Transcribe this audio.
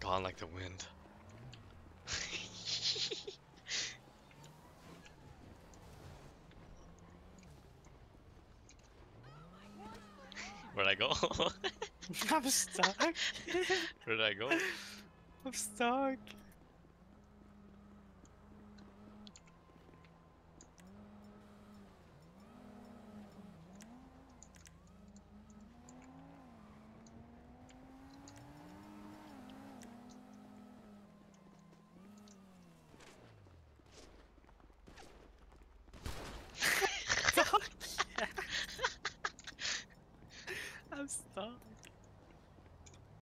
gone like the wind. Where'd I go? I'm stuck. Where did I go? I'm stuck.